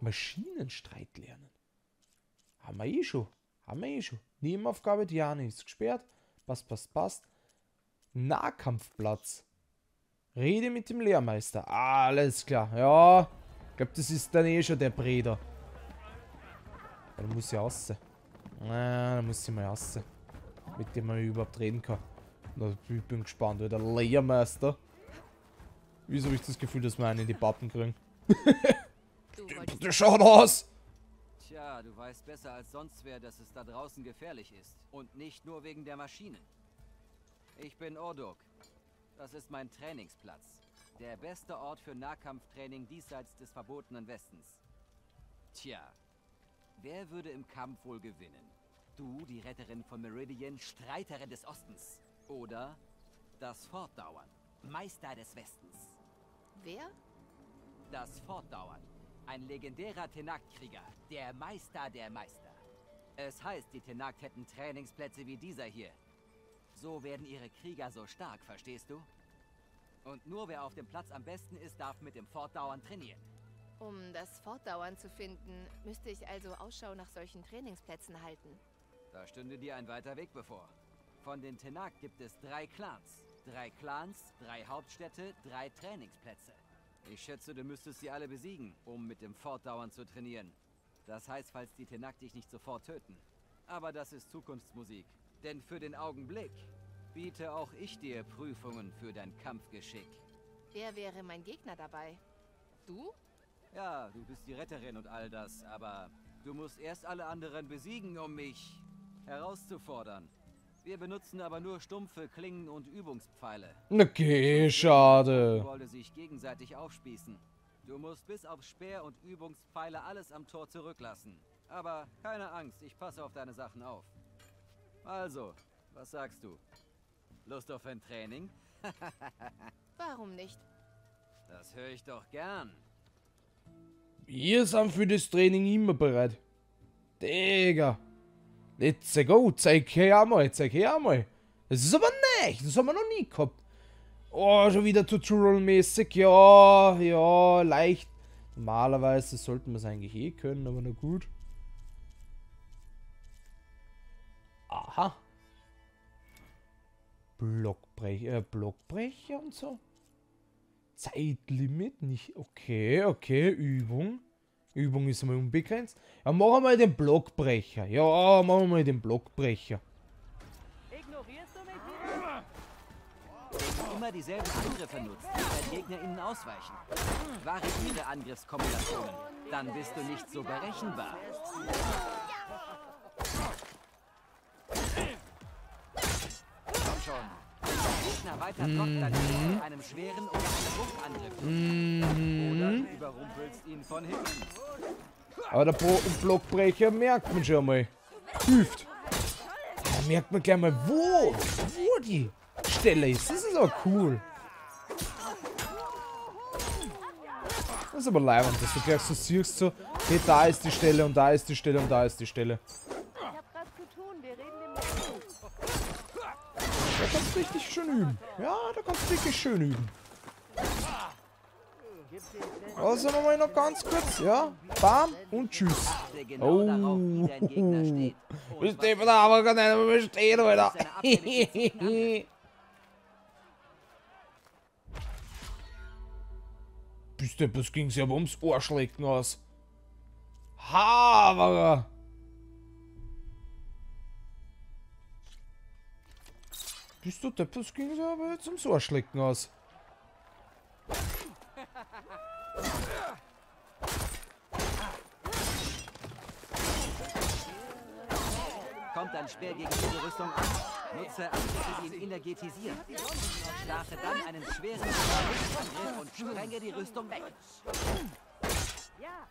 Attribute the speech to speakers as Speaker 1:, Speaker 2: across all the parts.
Speaker 1: Maschinenstreit lernen. Haben wir eh schon. Nebenaufgabe, Diane ist gesperrt. Passt. Nahkampfplatz. Rede mit dem Lehrmeister. Alles klar. Ja. Ich glaube, das ist dann eh schon der Breder. Da muss ich raus. Da muss ich mal raus. Mit dem man überhaupt reden kann. Ich bin gespannt, weil der Lehrmeister. Wieso habe ich das Gefühl, dass wir einen in die Pappen kriegen? Der schaut aus!
Speaker 2: Tja, du weißt besser als sonst wer, dass es da draußen gefährlich ist. Und nicht nur wegen der Maschinen. Ich bin Ordok. Das ist mein Trainingsplatz. Der beste Ort für Nahkampftraining diesseits des verbotenen Westens. Tja, wer würde im Kampf wohl gewinnen? Du, die Retterin von Meridian, Streiterin des Ostens. Oder das Fortdauern, Meister des Westens.
Speaker 3: Wer?
Speaker 2: Das Fortdauern. Ein legendärer Tenakt-Krieger. Der Meister der Meister. Es heißt, die Tenakt hätten Trainingsplätze wie dieser hier. So werden ihre Krieger so stark, verstehst du? Und nur wer auf dem Platz am besten ist, darf mit dem Fortdauern trainieren.
Speaker 3: Um das Fortdauern zu finden, müsste ich also Ausschau nach solchen Trainingsplätzen halten.
Speaker 2: Da stünde dir ein weiter Weg bevor. Von den Tenakt gibt es 3 Clans. 3 Clans, 3 Hauptstädte, 3 Trainingsplätze. Ich schätze, du müsstest sie alle besiegen, um mit dem Fortdauern zu trainieren. Das heißt, falls die Tenakt dich nicht sofort töten. Aber das ist Zukunftsmusik. Denn für den Augenblick biete auch ich dir Prüfungen für dein Kampfgeschick.
Speaker 3: Wer wäre mein Gegner dabei? Du?
Speaker 2: Ja, du bist die Retterin und all das, aber du musst erst alle anderen besiegen, um mich herauszufordern. Wir benutzen aber nur stumpfe Klingen und Übungspfeile.
Speaker 1: Okay, schade.
Speaker 2: Wollte sich gegenseitig aufspießen. Du musst bis auf Speer und Übungspfeile alles am Tor zurücklassen. Aber keine Angst, ich passe auf deine Sachen auf. Also, was sagst du? Lust auf ein Training?
Speaker 3: Warum nicht?
Speaker 2: Das höre ich doch gern.
Speaker 1: Wir sind für das Training immer bereit. Digga. Let's go. Zeig her mal. Das ist aber nicht. Das haben wir noch nie gehabt. Oh, schon wieder Tutorial-mäßig. Ja, leicht. Normalerweise sollten wir es eigentlich eh können, aber na gut. Aha. Blockbrecher und so. Zeitlimit nicht. Okay, Übung. Übung ist einmal unbegrenzt. Ja, machen wir mal den Blockbrecher.
Speaker 2: Ignorierst du mich wieder? Wenn du immer dieselben Angriffe nutzt, wird dein Gegner ihnen ausweichen. Variiere Angriffskombinationen. Dann bist du nicht so berechenbar. Komm schon. Gegner weiter blockt dann mit einem schweren oder einem Rumpfangriff. Oder du überrumpelst ihn von hinten.
Speaker 1: Aber der Blockbrecher merkt man schon mal. Hilft. Da merkt man gleich mal, wo die Stelle ist. Das ist aber cool. Das ist aber leibend, dass du gleich so siehst, so, hey, da ist die Stelle und da ist die Stelle und da ist die Stelle.
Speaker 3: Ich hab was zu tun, wir reden im
Speaker 1: Da kannst du richtig schön üben. Ja, da kannst du wirklich schön üben. Also nochmal noch ganz kurz, ja. Bam und tschüss. Oh. Bist du da aber gar nicht mehr stehen, Alter. Bist du, das ging sich aber ums Arschlecken aus. Haberer. Bist du depp, das ging sich aber jetzt ums Arschlecken aus.
Speaker 2: Kommt dein Speer gegen diese Rüstung an. Nutze Angriffe, die ihn energetisieren. Starte dann einen schweren Angriff und sprenge die Rüstung weg.
Speaker 4: Ja.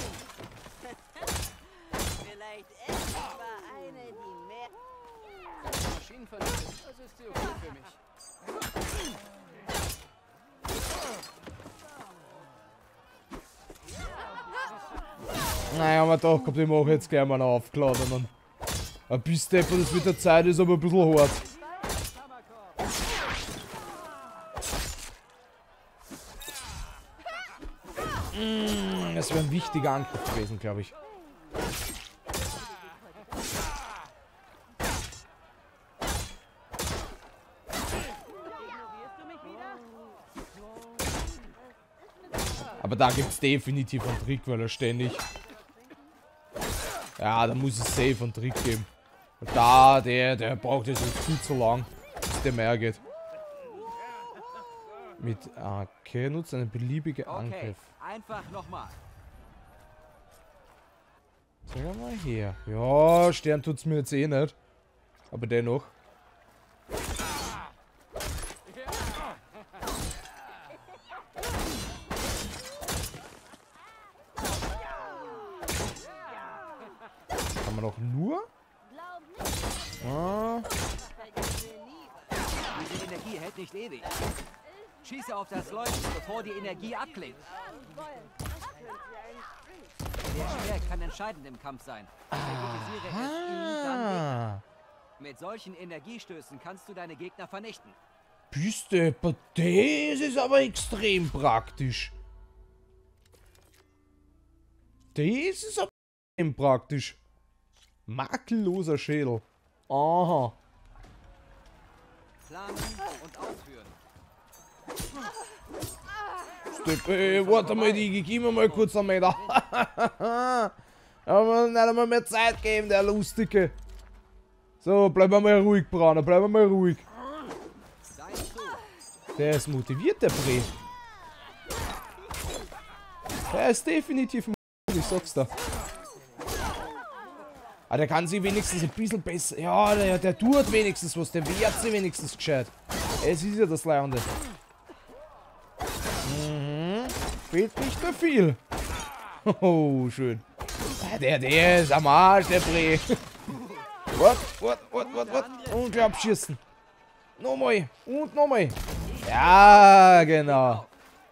Speaker 4: Vielleicht etwa eine, die mehr...
Speaker 2: Maschinenvernichtung, das ist sie okay für mich.
Speaker 1: Naja, aber doch, kommt ich mache jetzt gleich mal einen aufgeladenen. Ein bisschen, das mit der Zeit ist aber ein bisschen hart. Das wäre ein wichtiger Angriff gewesen, glaube ich. Aber da gibt es definitiv einen Trick, weil er ständig... Ja, da muss es safe einen Trick geben. Und da, der braucht jetzt viel zu lang, bis der mehr geht. Mit AK nutzt einen beliebigen Angriff.
Speaker 2: Einfach nochmal.
Speaker 1: Sag mal her. Ja, Stern tut's mir jetzt eh nicht. Aber dennoch. Kann man auch nur? Ah.
Speaker 2: Diese Energie hält nicht ewig. Schieße auf das Leuchten, bevor die Energie abklingt. Der Speer kann entscheidend im Kampf sein. Fokussiere es ihn dann nicht. Mit solchen Energiestößen kannst du deine Gegner vernichten.
Speaker 1: Piste, das ist aber extrem praktisch. Das ist aber extrem praktisch. Makelloser Schädel. Aha.
Speaker 2: Planen und ausführen.
Speaker 1: Steppe, warte mal, die gib mir mal kurz einen Meter. Aber nicht einmal mehr Zeit geben, der Lustige. So, bleib mal ruhig, Brauner, bleib mal ruhig. Der ist motiviert, der Bre. Der ist definitiv motiviert, ich sag's da. Aber der kann sich wenigstens ein bisschen besser... Ja, der tut wenigstens was, der wehrt sich wenigstens gescheit. Es ist ja das Leihende. Fehlt nicht mehr viel. Oh, schön. Der ist am Arsch, der Bre. Wart. Und glaub schießen. Nochmal. Und nochmal. Ja, genau.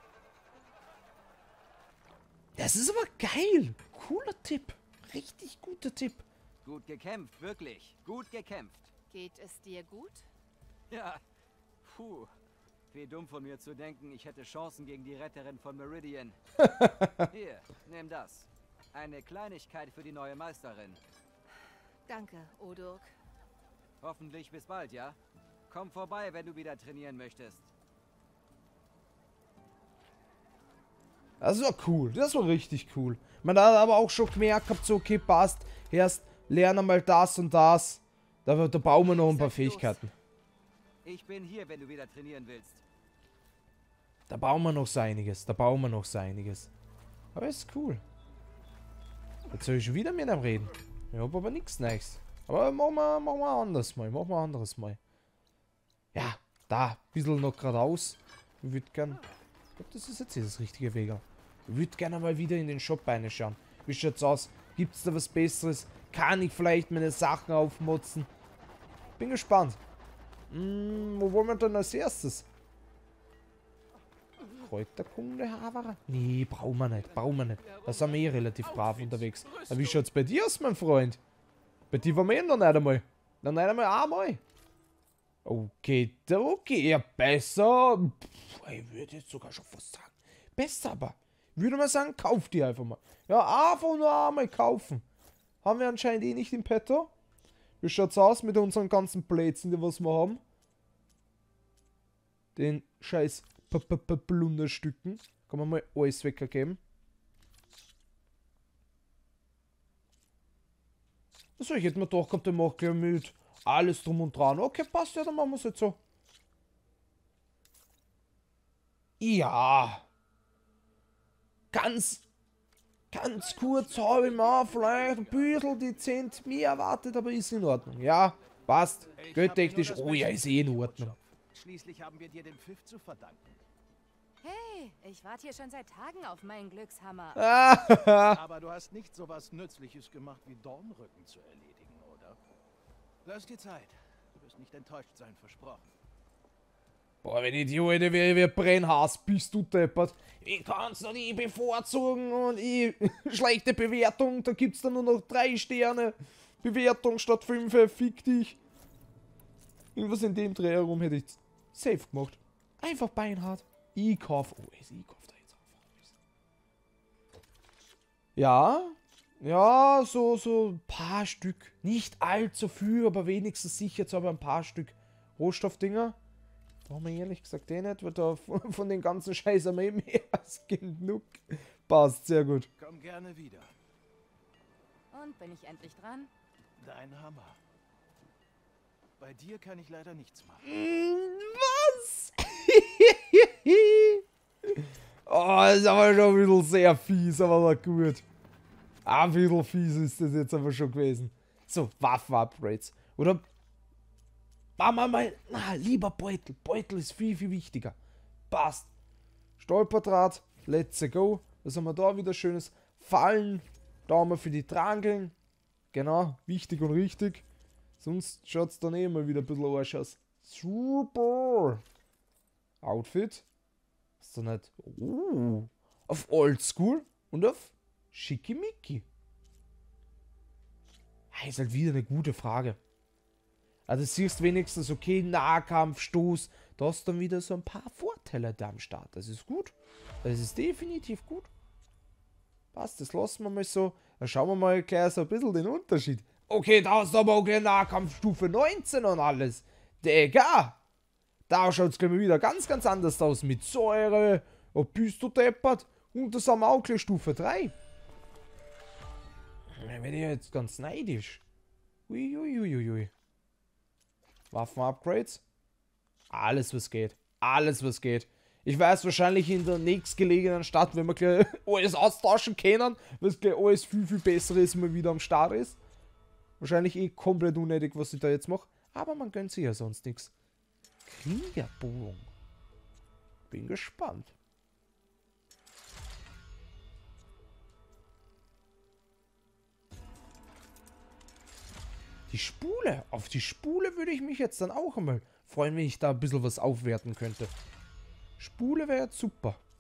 Speaker 1: Das ist aber geil. Cooler Tipp. Richtig guter Tipp.
Speaker 2: Gut gekämpft, wirklich. Gut gekämpft.
Speaker 3: Geht es dir gut?
Speaker 2: Ja. Puh. Wie dumm von mir zu denken, ich hätte Chancen gegen die Retterin von Meridian. Hier, nimm das. Eine Kleinigkeit für die neue Meisterin.
Speaker 3: Danke, Odurk.
Speaker 2: Hoffentlich bis bald, ja? Komm vorbei, wenn du wieder trainieren möchtest.
Speaker 1: Das war cool. Das war richtig cool. Man hat aber auch schon gemerkt gehabt, so, okay, passt. Erst lerne mal das und das. Da bauen wir noch ein paar Fähigkeiten.
Speaker 2: Ich bin hier, wenn du wieder trainieren willst.
Speaker 1: Da bauen wir noch so einiges. Aber ist cool. Jetzt soll ich schon wieder mit ihm reden. Ich hab aber nichts Neues. Aber machen wir anders mal. Ja, da. Ein bisschen noch geradeaus. Ich würde gern... Ich glaube, das ist jetzt hier das richtige Weg. Ich würde gerne mal wieder in den Shop reinschauen. Wie schaut's aus? Gibt's da was Besseres? Kann ich vielleicht meine Sachen aufmotzen? Bin gespannt. Wo wollen wir denn als erstes? Kräuterkunde, Havara? Nee, brauchen wir nicht. Da sind wir eh relativ brav unterwegs. Aber wie schaut's bei dir aus, mein Freund? Bei dir waren wir noch nicht einmal. Einmal. Okay, ja, besser. Ich würde jetzt sogar schon fast sagen. Besser aber. Ich würde mal sagen, kauf die einfach mal. Ja, einfach nur einmal kaufen. Haben wir anscheinend eh nicht im Petto. Wie schaut's aus mit unseren ganzen Plätzen, die was wir haben? Den scheiß Plunderstücken. Kann man mal alles weggeben. Also ich hätte mir doch gehabt, der macht gleich mit alles drum und dran. Okay, passt ja, dann machen wir es jetzt so. Ja. Ganz kurz habe ich mir vielleicht ein bisschen dezent mehr erwartet, aber ist in Ordnung. Ja, passt. Geldtechnisch, oh ja, ist eh in Ordnung.
Speaker 5: Schließlich haben wir dir den Pfiff zu verdanken.
Speaker 6: Hey, ich warte hier schon seit Tagen auf meinen Glückshammer.
Speaker 5: Aber du hast nicht so was Nützliches gemacht, wie Dornrücken zu erledigen, oder? Lass dir Zeit. Du wirst nicht enttäuscht sein, versprochen.
Speaker 1: Boah, wenn ich die Alte wäre, wie Brennhaas, bist du deppert. Ich kann's noch nie bevorzugen und ich... Schlechte Bewertung, da gibt's dann nur noch 3 Sterne. Bewertung statt 5, fick dich. Irgendwas in dem Dreh herum hätte ich safe gemacht. Einfach beinhart. Ich kauf... Oh, ich kauf da jetzt einfach alles. Ja. Ja, so ein paar Stück. Nicht allzu viel, aber wenigstens sicher jetzt aber ein paar Stück Rohstoffdinger. Brauchen wir ehrlich gesagt eh nicht, weil da von den ganzen Scheiß haben wir mehr als genug. Passt, sehr gut.
Speaker 5: Komm gerne wieder.
Speaker 6: Und bin ich endlich dran?
Speaker 5: Dein Hammer. Bei dir kann ich leider nichts machen.
Speaker 1: Was? Oh, das ist aber schon ein bisschen sehr fies, aber war gut. Ein bisschen fies ist das jetzt aber schon gewesen. So, Waffen-Upgrades. Oder? Machen wir mal. Na, lieber Beutel. Beutel ist viel, viel wichtiger. Passt. Stolperdraht. Let's go. Was haben wir da wieder Schönes? Fallen. Da haben wir für die Trangeln. Genau. Wichtig und richtig. Sonst schaut es dann eh mal wieder ein bisschen Arsch aus. Super. Outfit. Ist doch nicht. Oh. Auf Oldschool und auf Schickimicki. Ist halt wieder eine gute Frage. Also siehst wenigstens, okay, Nahkampf, Stoß. Da hast du dann wieder so ein paar Vorteile da am Start. Das ist gut. Das ist definitiv gut. Passt, das lassen wir mal so. Dann schauen wir mal gleich so ein bisschen den Unterschied. Okay, da hast du aber auch gleich Nahkampfstufe 19 und alles. Digga! Da schaut es gleich mal wieder ganz, ganz anders aus. Mit Säure. Oh, bist du deppert? Und das haben wir auch gleich Stufe 3. Da werde ich jetzt ganz neidisch. Uiuiuiui. Waffen-Upgrades. Alles, was geht. Alles, was geht. Ich weiß wahrscheinlich in der nächstgelegenen Stadt, wenn wir gleich alles austauschen können, weil es gleich alles viel, viel besser ist, wenn man wieder am Start ist. Wahrscheinlich eh komplett unnötig, was ich da jetzt mache. Aber man gönnt sich ja sonst nichts. Kriegerbogen. Bin gespannt. Die Spule. Auf die Spule würde ich mich jetzt dann auch einmal freuen, wenn ich da ein bisschen was aufwerten könnte. Spule wäre jetzt super.